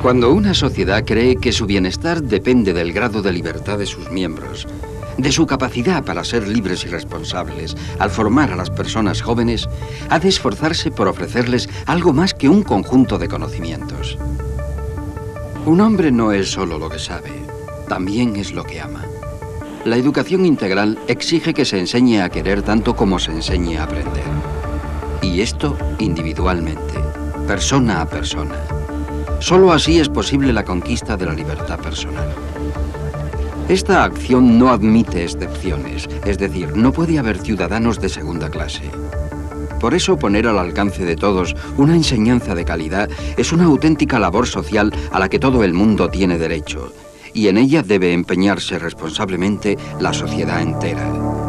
Cuando una sociedad cree que su bienestar depende del grado de libertad de sus miembros, de su capacidad para ser libres y responsables, al formar a las personas jóvenes, ha de esforzarse por ofrecerles algo más que un conjunto de conocimientos. Un hombre no es solo lo que sabe, también es lo que ama. La educación integral exige que se enseñe a querer tanto como se enseñe a aprender. Y esto individualmente, persona a persona. Solo así es posible la conquista de la libertad personal. Esta acción no admite excepciones, es decir, no puede haber ciudadanos de segunda clase. Por eso poner al alcance de todos una enseñanza de calidad es una auténtica labor social a la que todo el mundo tiene derecho, y en ella debe empeñarse responsablemente la sociedad entera.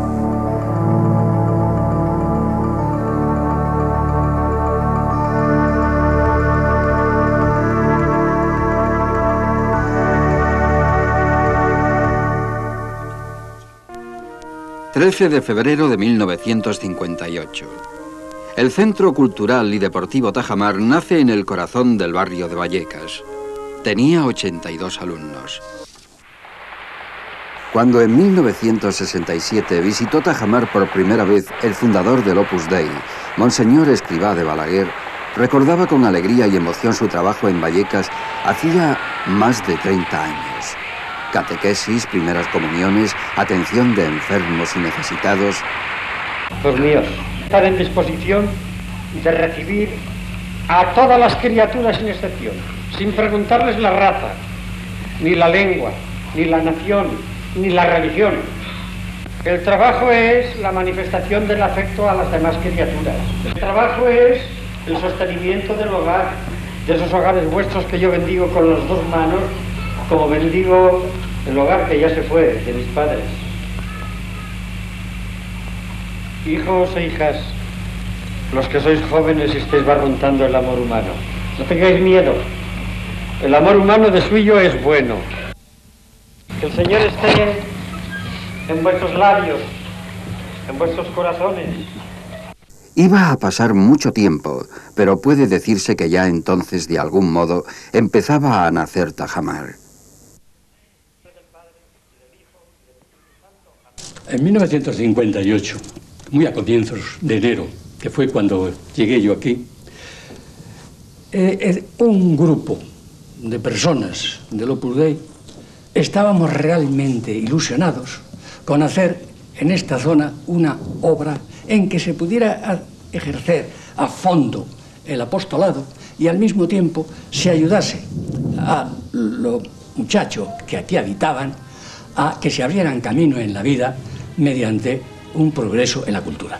13 de febrero de 1958. El Centro Cultural y Deportivo Tajamar nace en el corazón del barrio de Vallecas. Tenía 82 alumnos. Cuando en 1967 visitó Tajamar por primera vez el fundador del Opus Dei, Monseñor Escrivá de Balaguer, recordaba con alegría y emoción su trabajo en Vallecas hacía más de 30 años. Catequesis, primeras comuniones, atención de enfermos y necesitados. Hijos míos, estar en disposición de recibir a todas las criaturas sin excepción, sin preguntarles la raza, ni la lengua, ni la nación, ni la religión. El trabajo es la manifestación del afecto a las demás criaturas. El trabajo es el sostenimiento del hogar, de esos hogares vuestros que yo bendigo con las dos manos, como bendigo el hogar que ya se fue de mis padres. Hijos e hijas, los que sois jóvenes y estáis barruntando el amor humano, no tengáis miedo. El amor humano de suyo es bueno. Que el Señor esté en vuestros labios, en vuestros corazones. Iba a pasar mucho tiempo, pero puede decirse que ya entonces, de algún modo, empezaba a nacer Tajamar. En 1958, muy a comienzos de enero, que fue cuando llegué yo aquí, un grupo de personas del Opus Dei estábamos realmente ilusionados con hacer en esta zona una obra en que se pudiera ejercer a fondo el apostolado y al mismo tiempo se ayudase a los muchachos que aquí habitaban a que se abrieran camino en la vida mediante un progreso en la cultura.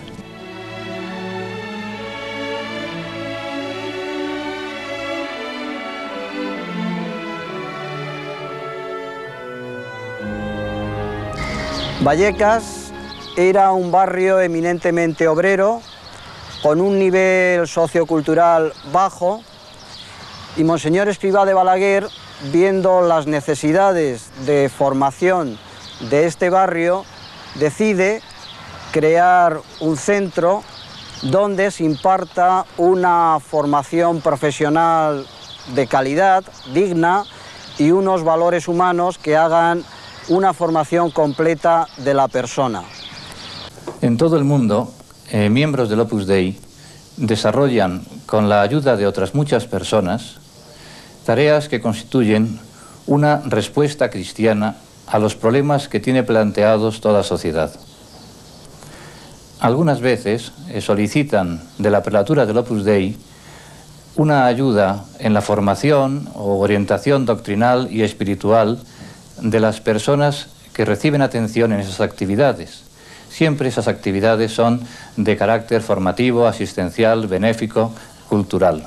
Vallecas era un barrio eminentemente obrero, con un nivel sociocultural bajo, y Monseñor Escrivá de Balaguer, viendo las necesidades de formación de este barrio, decide crear un centro donde se imparta una formación profesional de calidad, digna, y unos valores humanos que hagan una formación completa de la persona. En todo el mundo, miembros del Opus Dei desarrollan, con la ayuda de otras muchas personas, tareas que constituyen una respuesta cristiana a los problemas que tiene planteados toda sociedad. Algunas veces solicitan de la prelatura del Opus Dei una ayuda en la formación o orientación doctrinal y espiritual de las personas que reciben atención en esas actividades. Siempre esas actividades son de carácter formativo, asistencial, benéfico, cultural.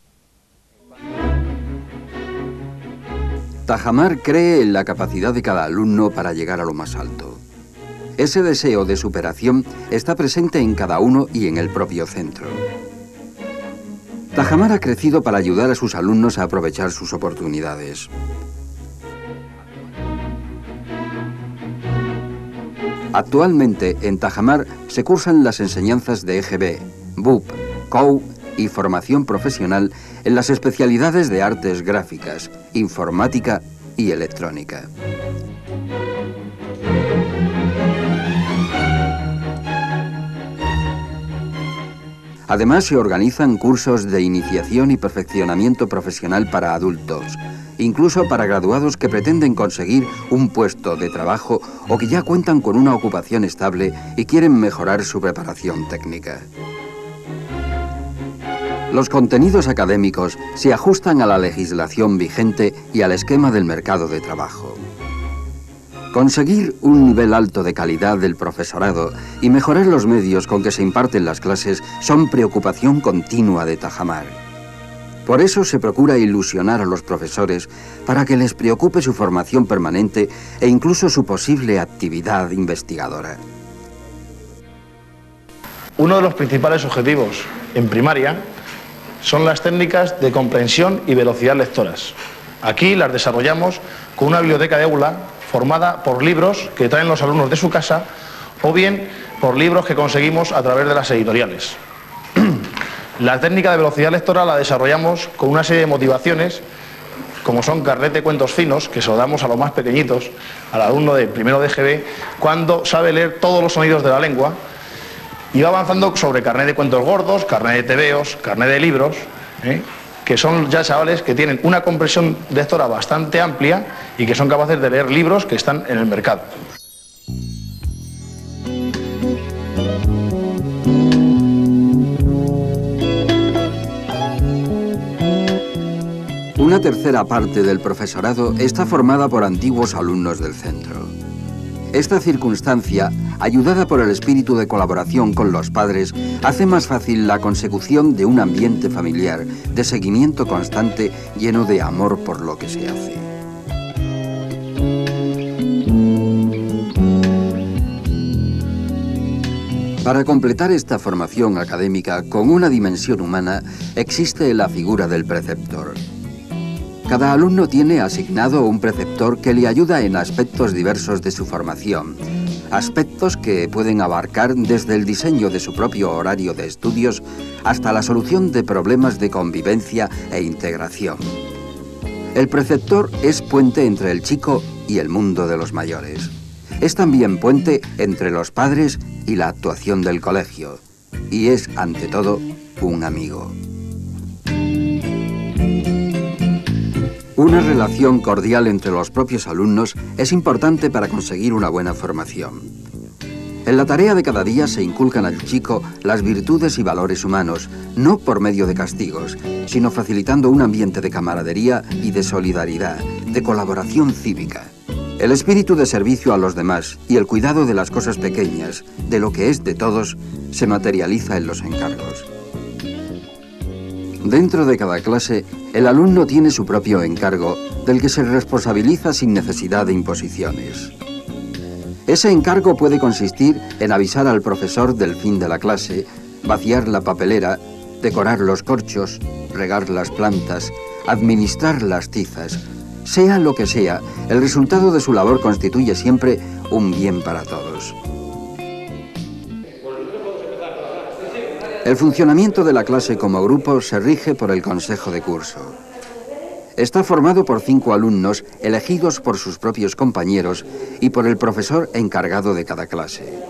Tajamar cree en la capacidad de cada alumno para llegar a lo más alto. Ese deseo de superación está presente en cada uno y en el propio centro. Tajamar ha crecido para ayudar a sus alumnos a aprovechar sus oportunidades. Actualmente, en Tajamar se cursan las enseñanzas de EGB, BUP, COU y formación profesional en las especialidades de artes gráficas, informática y electrónica. Además, se organizan cursos de iniciación y perfeccionamiento profesional para adultos, incluso para graduados que pretenden conseguir un puesto de trabajo o que ya cuentan con una ocupación estable y quieren mejorar su preparación técnica. Los contenidos académicos se ajustan a la legislación vigente y al esquema del mercado de trabajo. Conseguir un nivel alto de calidad del profesorado y mejorar los medios con que se imparten las clases son preocupación continua de Tajamar. Por eso se procura ilusionar a los profesores para que les preocupe su formación permanente e incluso su posible actividad investigadora. Uno de los principales objetivos en primaria son las técnicas de comprensión y velocidad lectoras. Aquí las desarrollamos con una biblioteca de aula formada por libros que traen los alumnos de su casa o bien por libros que conseguimos a través de las editoriales. La técnica de velocidad lectora la desarrollamos con una serie de motivaciones, como son carnet de cuentos finos, que se lo damos a los más pequeñitos, al alumno de primero de GB, cuando sabe leer todos los sonidos de la lengua, y va avanzando sobre carnet de cuentos gordos, carnet de tebeos, carnet de libros, que son ya chavales que tienen una comprensión lectora bastante amplia y que son capaces de leer libros que están en el mercado. Una tercera parte del profesorado está formada por antiguos alumnos del centro. Esta circunstancia, ayudada por el espíritu de colaboración con los padres, hace más fácil la consecución de un ambiente familiar, de seguimiento constante, lleno de amor por lo que se hace. Para completar esta formación académica con una dimensión humana, existe la figura del preceptor. Cada alumno tiene asignado un preceptor que le ayuda en aspectos diversos de su formación, aspectos que pueden abarcar desde el diseño de su propio horario de estudios hasta la solución de problemas de convivencia e integración. El preceptor es puente entre el chico y el mundo de los mayores. Es también puente entre los padres y la actuación del colegio. Y es, ante todo, un amigo. Una relación cordial entre los propios alumnos es importante para conseguir una buena formación. En la tarea de cada día se inculcan al chico las virtudes y valores humanos, no por medio de castigos, sino facilitando un ambiente de camaradería y de solidaridad, de colaboración cívica. El espíritu de servicio a los demás y el cuidado de las cosas pequeñas, de lo que es de todos, se materializa en los encargos. Dentro de cada clase, el alumno tiene su propio encargo, del que se responsabiliza sin necesidad de imposiciones. Ese encargo puede consistir en avisar al profesor del fin de la clase, vaciar la papelera, decorar los corchos, regar las plantas, administrar las tizas. Sea lo que sea, el resultado de su labor constituye siempre un bien para todos. El funcionamiento de la clase como grupo se rige por el consejo de curso. Está formado por 5 alumnos elegidos por sus propios compañeros y por el profesor encargado de cada clase.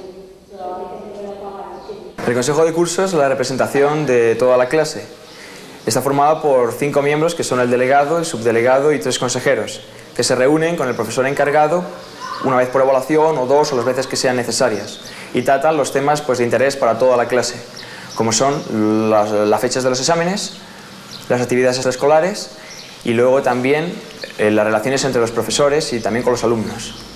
El consejo de curso es la representación de toda la clase. Está formado por 5 miembros que son el delegado, el subdelegado y 3 consejeros, que se reúnen con el profesor encargado una vez por evaluación o 2 o las veces que sean necesarias y tratan los temas de interés para toda la clase, como son las fechas de los exámenes, las actividades extraescolares y luego también las relaciones entre los profesores y también con los alumnos.